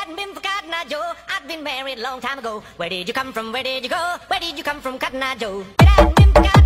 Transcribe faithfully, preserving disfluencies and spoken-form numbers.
hadn't been for Cotton Eye Joe, I'd been married a long time ago. Where did you come from? Where did you go? Where did you come from, Cotton Eye Joe? If it hadn't been for Cotton